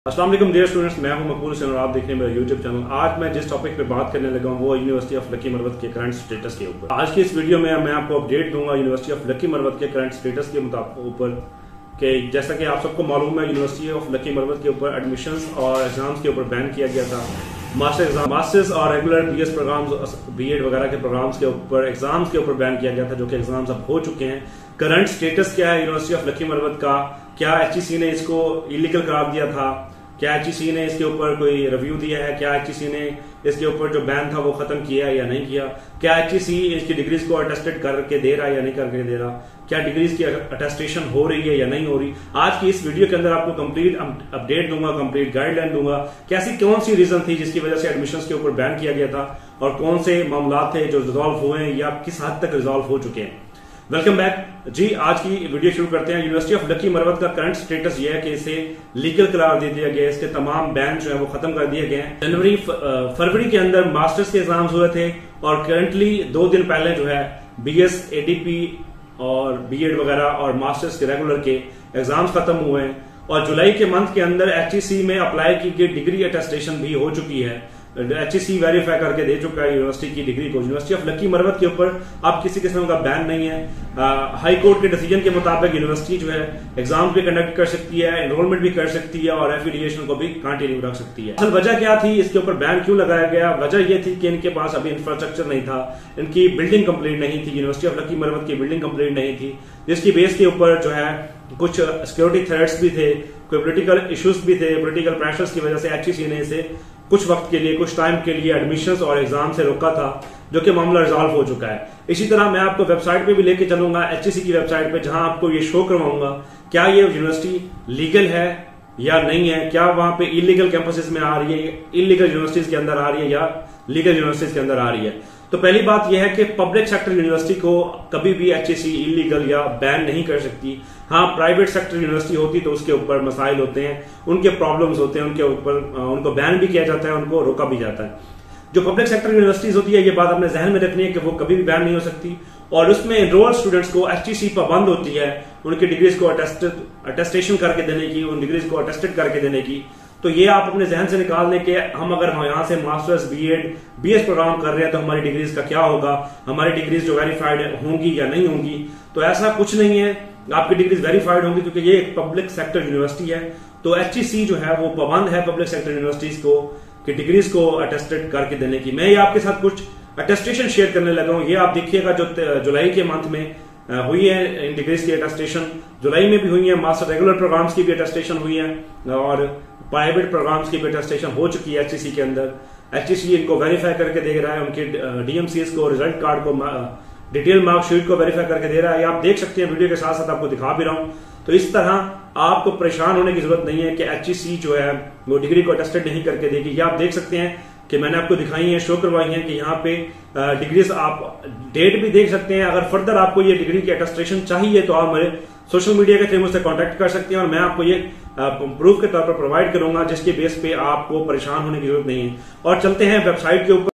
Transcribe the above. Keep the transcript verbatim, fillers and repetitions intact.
अस्सलाम वालेकुम dear students, मैं हूं मकबूल हुसैन और आप देख रहे हैं मेरा यूट्यूब चैनल। आज मैं जिस टॉपिक पे बात करने लगा हूं वो यूनिवर्सिटी ऑफ लकी मरवत के करंट स्टेटस के ऊपर। आज की इस वीडियो में मैं आपको अपडेट दूंगा यूनिवर्सिटी ऑफ लकी मरवत के करंट स्टेटस के ऊपर कि जैसा कि आप सबको मालूम है यूनिवर्सिटी ऑफ लकी मरवत के ऊपर एडमिशंस और एग्जाम्स के ऊपर बैन किया गया था। मास्टर एग्जाम मास्टर्स और regular B S programmes B Ed वगैरह के प्रोग्राम्स के ऊपर एग्जाम्स के ऊपर बैन किया गया था, जो कि एग्जाम्स अब हो चुके हैं। करंट स्टेटस क्या है यूनिवर्सिटी ऑफ लकी मरवत का? क्या एचईसी ने इसको इलीगल करार दिया था? क्या एचईसी ने इसके ऊपर कोई रिव्यू दिया है? क्या एचईसी ने इसके ऊपर जो बैन था वो खत्म किया है या नहीं किया? क्या एचईसी इसकी डिग्रीज को अटेस्टेड करके दे रहा है या नहीं करके दे रहा? क्या डिग्रीज की अटेस्टेशन हो रही है या नहीं हो रही? आज की इस वीडियो के अंदर आपको कंप्लीट अपडेट दूंगा, कंप्लीट गाइडलाइन दूंगा कि ऐसी कौन सी रीजन थी जिसकी वजह से एडमिशंस के ऊपर बैन किया गया था और कौन से मामला थे जो रिजॉल्व हुए हैं या किस हद तक रिजॉल्व हो चुके हैं। Welcome back ji. आज की वीडियो शुरू करते हैं। यूनिवर्सिटी ऑफ लकी मरवत का करंट स्टेटस यह है कि इसे लीगल करार दे दिया गया है। इसके तमाम बैन जो है वो खत्म कर दिए गए हैं। जनवरी फरवरी के अंदर मास्टर्स के एग्जाम्स हुए थे और करंटली दो दिन पहले जो है बीएस एडीपी और बीएड वगैरह और मास्टर्स के रेगुलर के एग्जाम्स खत्म हुए हैं और जुलाई के मंथ के अंदर एचईसी में अप्लाई की गई डिग्री अटेस्टेशन भी हो चुकी है। एचईसी वेरीफाई करके दे चुका है यूनिवर्सिटी की डिग्री को। यूनिवर्सिटी ऑफ लकी मरवत के ऊपर अब किसी किस्म का बैन नहीं है। हाई कोर्ट के डिसीजन के मुताबिक यूनिवर्सिटी जो है एग्जाम भी कंडक्ट कर सकती है, एनरोलमेंट भी कर सकती है और एफिलिएशन को भी कंटिन्यू रख सकती है। असल वजह क्या थी, इसके ऊपर बैन क्यों लगाया गया? वजह यह थी कि इनके पास अभी इंफ्रास्ट्रक्चर नहीं था, इनकी बिल्डिंग कंप्लीट नहीं थी। यूनिवर्सिटी ऑफ लकी मरवत की बिल्डिंग कंप्लीट नहीं थी, जिसकी बेस के ऊपर जो है कुछ सिक्योरिटी थ्रेट्स भी थे, कोई पोलिटिकल इश्यूज भी थे। पोलिटिकल प्रेशर्स की वजह से एचईसी ने इसे कुछ वक्त के लिए, कुछ टाइम के लिए एडमिशंस और एग्जाम से रोका था, जो कि मामला रिजॉल्व हो चुका है। इसी तरह मैं आपको वेबसाइट पे भी लेके चलूंगा, एचईसी की वेबसाइट पे, जहां आपको ये शो करवाऊंगा क्या ये यूनिवर्सिटी लीगल है या नहीं है, क्या वहां पे इलीगल कैंपसेस में आ रही है, इलीगल यूनिवर्सिटीज के अंदर आ रही है या लीगल यूनिवर्सिटीज के अंदर आ रही है। तो पहली बात यह है कि पब्लिक सेक्टर यूनिवर्सिटी को कभी भी एचईसी इलीगल या बैन नहीं कर सकती। हाँ, प्राइवेट सेक्टर यूनिवर्सिटी होती तो उसके ऊपर मसाइल होते हैं, उनके प्रॉब्लम्स होते हैं, उनके ऊपर उनको बैन भी किया जाता है, उनको रोका भी जाता है। जो पब्लिक सेक्टर यूनिवर्सिटीज होती है, ये बात अपने जहन में रखनी है कि वो कभी भी बैन नहीं हो सकती और उसमें एनरोल्ड स्टूडेंट्स को एचईसी पाबंद होती है उनकी डिग्रीज को अटेस्टेशन करके देने की, उन डिग्रीज को अटेस्टेड करके देने की। तो ये आप अपने जहन से निकाल दें कि हम अगर यहाँ से मास्टर्स बीएड बीएस प्रोग्राम कर रहे हैं तो हमारी डिग्रीज का क्या होगा, हमारी डिग्रीज जो वेरीफाइड होंगी या नहीं होंगी। तो ऐसा कुछ नहीं है, आपकी डिग्रीज वेरीफाइड होंगी क्योंकि ये एक पब्लिक सेक्टर यूनिवर्सिटी है। तो एचईसी जो है वो पाबंद है पब्लिक सेक्टर यूनिवर्सिटीज को कि डिग्रीज को अटेस्टेड करके देने की। मैं ये आपके साथ कुछ अटेस्टेशन शेयर करने लगा हूं। ये आप देखिएगा जो जुलाई के मंथ में हुई है इन डिग्रीज की अटेस्टेशन, जुलाई में भी हुई है। मास्टर रेगुलर प्रोग्राम्स की भी अटेस्टेशन हुई है और प्राइवेट प्रोग्राम्स की भी अटेस्टेशन हो चुकी है एचईसी के अंदर। एचईसी इनको वेरीफाई करके दे रहा है, उनके डीएमसीएस को, रिजल्ट कार्ड को, डिटेल मार्कशीट को वेरीफाई करके दे रहा है। आप देख सकते हैं, वीडियो के साथ साथ आपको दिखा भी रहा हूं। तो इस तरह आपको परेशान होने की जरूरत नहीं है कि एचईसी जो है वो डिग्री को अटेस्टेड नहीं करके देगी। ये आप देख सकते हैं कि मैंने आपको दिखाई है, शो करवाई है कि यहाँ पे डिग्रीज आप डेट भी देख सकते हैं। अगर फर्दर आपको ये डिग्री की अटेस्टेशन चाहिए तो आप हमारे सोशल मीडिया के थ्रू मुझसे कांटेक्ट कर सकते हैं और मैं आपको ये प्रूफ के तौर पर प्रोवाइड करूंगा, जिसके बेस पे आपको परेशान होने की जरूरत नहीं है। और चलते हैं वेबसाइट के ऊपर।